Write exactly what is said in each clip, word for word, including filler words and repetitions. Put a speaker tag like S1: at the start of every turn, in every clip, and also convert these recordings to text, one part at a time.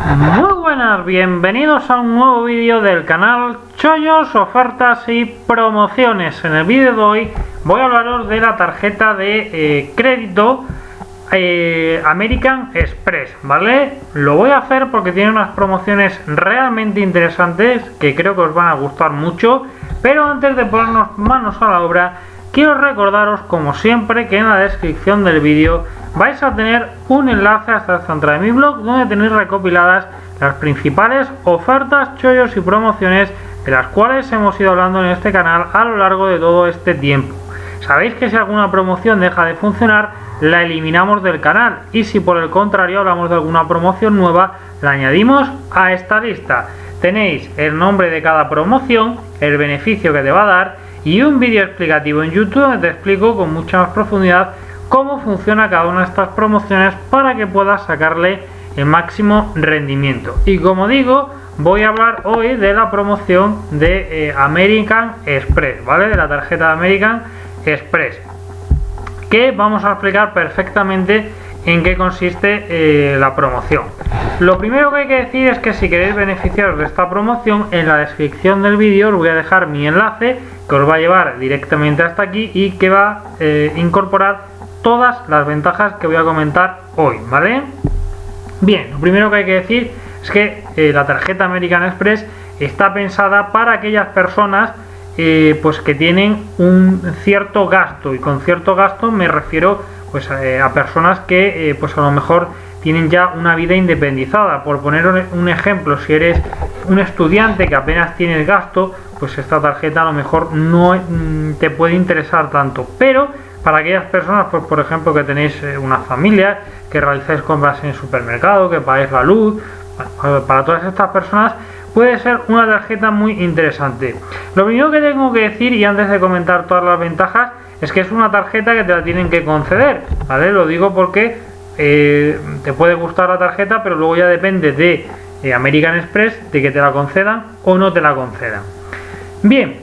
S1: Muy buenas, bienvenidos a un nuevo vídeo del canal Chollos, Ofertas y Promociones. En el vídeo de hoy voy a hablaros de la tarjeta de eh, crédito eh, American Express, ¿vale? Lo voy a hacer porque tiene unas promociones realmente interesantes que creo que os van a gustar mucho. Pero antes de ponernos manos a la obra, quiero recordaros, como siempre, que en la descripción del vídeo vais a tener un enlace hasta esta entrada de mi blog, donde tenéis recopiladas las principales ofertas, chollos y promociones de las cuales hemos ido hablando en este canal a lo largo de todo este tiempo. Sabéis que si alguna promoción deja de funcionar, la eliminamos del canal, y si por el contrario hablamos de alguna promoción nueva, la añadimos a esta lista. Tenéis el nombre de cada promoción, el beneficio que te va a dar y un vídeo explicativo en YouTube donde te explico con mucha más profundidad cómo funciona cada una de estas promociones para que puedas sacarle el máximo rendimiento. Y como digo, voy a hablar hoy de la promoción de eh, American Express, ¿vale? De la tarjeta de American Express, que vamos a explicar perfectamente en qué consiste eh, la promoción. Lo primero que hay que decir es que si queréis beneficiaros de esta promoción, en la descripción del vídeo os voy a dejar mi enlace que os va a llevar directamente hasta aquí y que va a eh, incorporar todas las ventajas que voy a comentar hoy, ¿vale? Bien, lo primero que hay que decir es que eh, la tarjeta American Express está pensada para aquellas personas eh, pues que tienen un cierto gasto, y con cierto gasto me refiero pues eh, a personas que eh, pues a lo mejor tienen ya una vida independizada. Por poner un ejemplo, si eres un estudiante que apenas tienes gasto, pues esta tarjeta a lo mejor no mm, te puede interesar tanto. Pero para aquellas personas, pues por ejemplo, que tenéis eh, una familia, que realizáis compras en el supermercado, que pagáis la luz, para todas estas personas puede ser una tarjeta muy interesante. Lo primero que tengo que decir, y antes de comentar todas las ventajas, es que es una tarjeta que te la tienen que conceder, ¿vale? Lo digo porque eh, te puede gustar la tarjeta, pero luego ya depende de eh, American Express de que te la concedan o no te la concedan. Bien,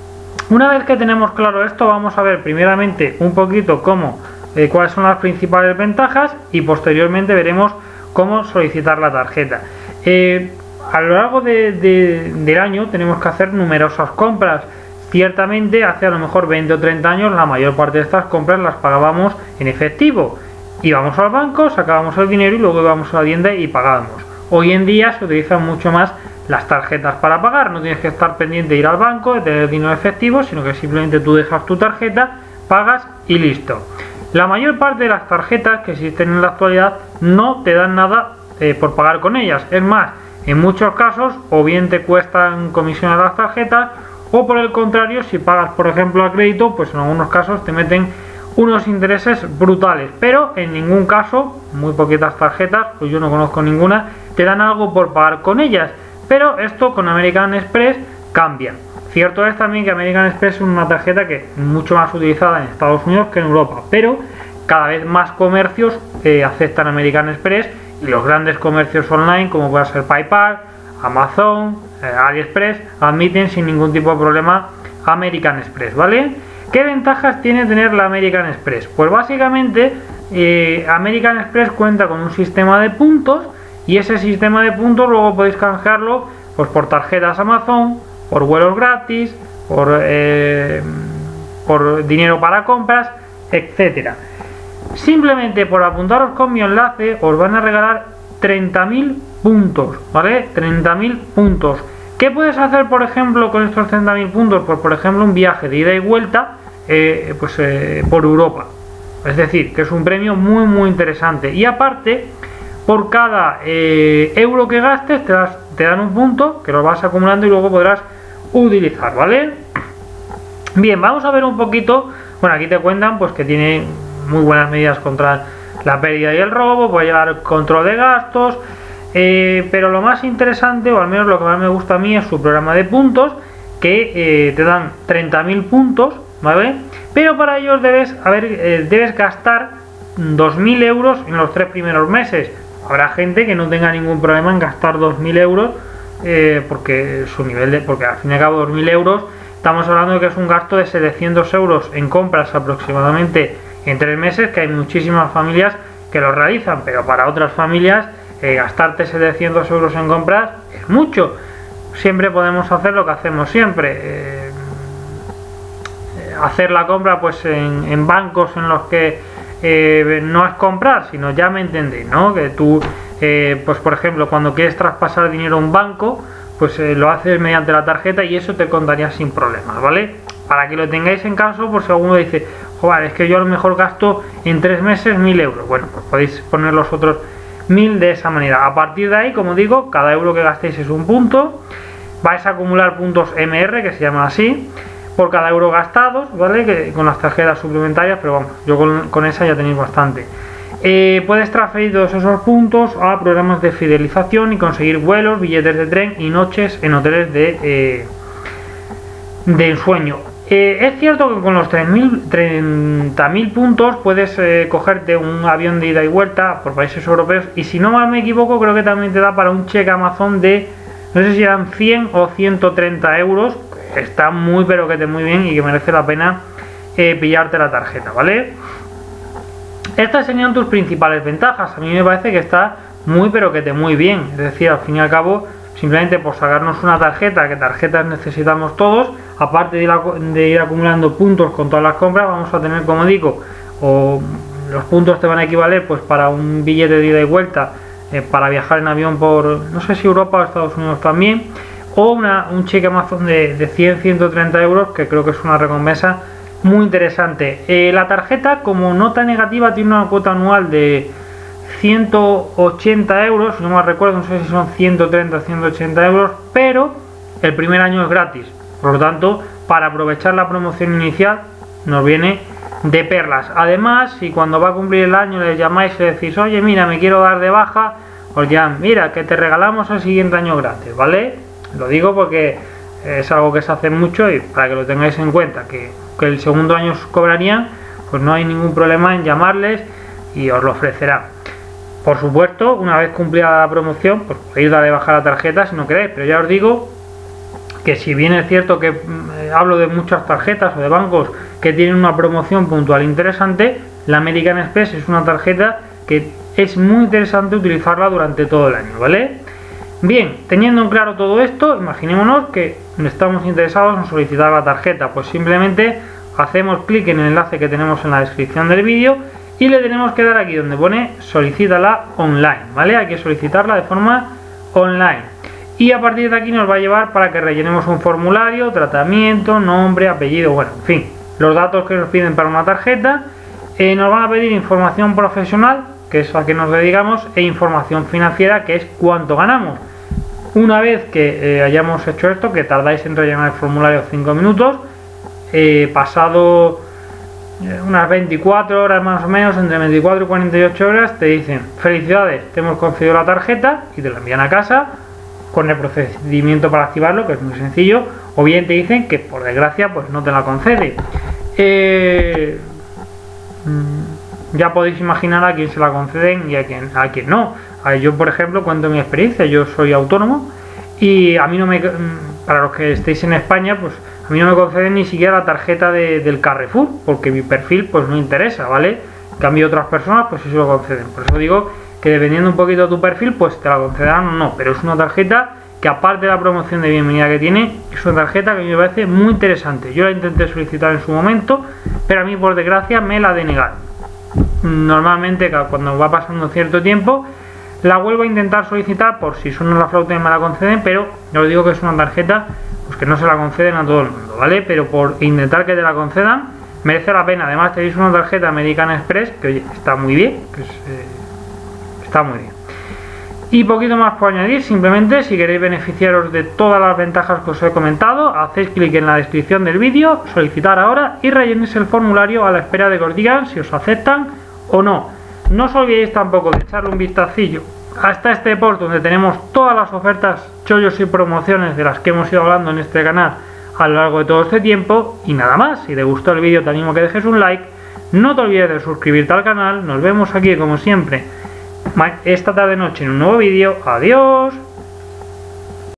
S1: una vez que tenemos claro esto, vamos a ver primeramente un poquito cómo, eh, cuáles son las principales ventajas, y posteriormente veremos cómo solicitar la tarjeta. Eh, a lo largo de, de, del año tenemos que hacer numerosas compras. Ciertamente hace a lo mejor veinte o treinta años la mayor parte de estas compras las pagábamos en efectivo. Íbamos al banco, sacábamos el dinero y luego íbamos a la tienda y pagábamos. Hoy en día se utilizan mucho más las tarjetas para pagar. No tienes que estar pendiente de ir al banco, de tener dinero efectivo, sino que simplemente tú dejas tu tarjeta, pagas y listo. La mayor parte de las tarjetas que existen en la actualidad no te dan nada eh, por pagar con ellas. Es más, en muchos casos o bien te cuestan comisiones las tarjetas, o por el contrario, si pagas por ejemplo a crédito, pues en algunos casos te meten unos intereses brutales. Pero en ningún caso, muy poquitas tarjetas, pues yo no conozco ninguna, te dan algo por pagar con ellas. Pero esto con American Express cambia. Cierto es también que American Express es una tarjeta que es mucho más utilizada en Estados Unidos que en Europa, pero cada vez más comercios eh, aceptan American Express, y los grandes comercios online como puede ser PayPal, Amazon, eh, AliExpress admiten sin ningún tipo de problema American Express, ¿vale? ¿Qué ventajas tiene tener la American Express? Pues básicamente eh, American Express cuenta con un sistema de puntos, y ese sistema de puntos luego podéis canjearlo pues por tarjetas Amazon, por vuelos gratis, por, eh, por dinero para compras, etcétera. Simplemente por apuntaros con mi enlace os van a regalar treinta mil puntos, ¿vale? treinta mil puntos. ¿Qué puedes hacer, por ejemplo, con estos treinta mil puntos? Pues por ejemplo un viaje de ida y vuelta eh, pues, eh, por Europa. Es decir, que es un premio muy muy interesante. Y aparte, por cada eh, euro que gastes te, das, te dan un punto que lo vas acumulando y luego podrás utilizar, ¿vale? Bien, vamos a ver un poquito. Bueno, aquí te cuentan pues que tiene muy buenas medidas contra la pérdida y el robo, puede llevar control de gastos, eh, pero lo más interesante, o al menos lo que más me gusta a mí, es su programa de puntos, que eh, te dan treinta mil puntos, ¿vale? Pero para ellos debes, a ver, eh, debes gastar dos mil euros en los tres primeros meses. Habrá gente que no tenga ningún problema en gastar dos mil euros, eh, porque su nivel de, porque al fin y al cabo dos mil euros, estamos hablando de que es un gasto de setecientos euros en compras aproximadamente en tres meses, que hay muchísimas familias que lo realizan, pero para otras familias eh, gastarte setecientos euros en compras es mucho. Siempre podemos hacer lo que hacemos siempre, eh, hacer la compra pues en, en bancos en los que eh, no es comprar, sino ya me entendéis, ¿no? Que tú, eh, pues por ejemplo, cuando quieres traspasar dinero a un banco, pues eh, lo haces mediante la tarjeta y eso te contaría sin problemas, ¿vale? Para que lo tengáis en caso, por si alguno dice, joder, es que yo a lo mejor gasto en tres meses mil euros. Bueno, pues podéis poner los otros mil de esa manera. A partir de ahí, como digo, cada euro que gastéis es un punto. Vais a acumular puntos M R, que se llaman así, por cada euro gastados, ¿vale? Que con las tarjetas suplementarias, pero vamos, yo con, con esa ya tenéis bastante. Eh, puedes transferir todos esos puntos a programas de fidelización y conseguir vuelos, billetes de tren y noches en hoteles de, eh, de ensueño. Eh, es cierto que con los treinta mil puntos puedes eh, cogerte un avión de ida y vuelta por países europeos, y si no mal me equivoco creo que también te da para un cheque Amazon de, no sé si eran cien o ciento treinta euros. Está muy pero que te muy bien y que merece la pena eh, pillarte la tarjeta, ¿vale? Estas serían tus principales ventajas. A mí me parece que está muy pero que te muy bien, es decir, al fin y al cabo, simplemente por sacarnos una tarjeta, que tarjetas necesitamos todos, aparte de ir, a, de ir acumulando puntos con todas las compras, vamos a tener, como digo, o los puntos te van a equivaler pues para un billete de ida y vuelta, eh, para viajar en avión por, no sé si Europa o Estados Unidos también, o una, un cheque Amazon de, de cien a ciento treinta euros, que creo que es una recompensa muy interesante. Eh, la tarjeta, como nota negativa, tiene una cuota anual de ciento ochenta euros, si no me recuerdo, no sé si son ciento treinta o ciento ochenta euros, pero el primer año es gratis. Por lo tanto, para aprovechar la promoción inicial nos viene de perlas. Además, si cuando va a cumplir el año le llamáis y le decís, oye, mira, me quiero dar de baja, os dirán, mira, que te regalamos el siguiente año gratis, ¿vale? Lo digo porque es algo que se hace mucho y para que lo tengáis en cuenta, que, que el segundo año os cobrarían, pues no hay ningún problema en llamarles y os lo ofrecerán. Por supuesto, una vez cumplida la promoción, pues podéis dar de baja la tarjeta si no queréis, pero ya os digo que si bien es cierto que eh, hablo de muchas tarjetas o de bancos que tienen una promoción puntual interesante, la American Express es una tarjeta que es muy interesante utilizarla durante todo el año, ¿vale? Bien, teniendo en claro todo esto, imaginémonos que estamos interesados en solicitar la tarjeta, pues simplemente hacemos clic en el enlace que tenemos en la descripción del vídeo y le tenemos que dar aquí donde pone solicítala online, ¿vale? Hay que solicitarla de forma online. Y a partir de aquí nos va a llevar para que rellenemos un formulario, tratamiento, nombre, apellido, bueno, en fin, los datos que nos piden para una tarjeta. Eh, nos van a pedir información profesional, que es a que nos dedicamos, e información financiera, que es cuánto ganamos. Una vez que eh, hayamos hecho esto, que tardáis en rellenar el formulario cinco minutos, eh, pasado eh, unas veinticuatro horas más o menos, entre veinticuatro y cuarenta y ocho horas, te dicen, felicidades, te hemos concedido la tarjeta, y te la envían a casa con el procedimiento para activarlo, que es muy sencillo, o bien te dicen que por desgracia pues no te la concede. Eh, ya podéis imaginar a quién se la conceden y a quién, a quién no. Yo, por ejemplo, cuento mi experiencia, yo soy autónomo y a mí no me, para los que estéis en España, pues a mí no me conceden ni siquiera la tarjeta de, del Carrefour, porque mi perfil pues no interesa, ¿vale? En cambio otras personas pues sí se lo conceden. Por eso digo que dependiendo un poquito de tu perfil, pues te la concederán o no, pero es una tarjeta que, aparte de la promoción de bienvenida que tiene, es una tarjeta que me parece muy interesante. Yo la intenté solicitar en su momento, pero a mí por desgracia me la denegaron. Normalmente cuando va pasando cierto tiempo la vuelvo a intentar solicitar por si suena la flauta y me la conceden, pero ya os digo que es una tarjeta pues que no se la conceden a todo el mundo, ¿vale? Pero por intentar que te la concedan merece la pena. Además tenéis una tarjeta American Express que, oye, está muy bien, que es, eh, está muy bien. Y poquito más por añadir, simplemente si queréis beneficiaros de todas las ventajas que os he comentado, hacéis clic en la descripción del vídeo, solicitar ahora y rellenéis el formulario a la espera de que os digan si os aceptan o no. No os olvidéis tampoco de echarle un vistacillo hasta este post donde tenemos todas las ofertas, chollos y promociones de las que hemos ido hablando en este canal a lo largo de todo este tiempo. Y nada más, si te gustó el vídeo te animo a que dejes un like, no te olvides de suscribirte al canal, nos vemos aquí como siempre esta tarde noche en un nuevo vídeo. Adiós.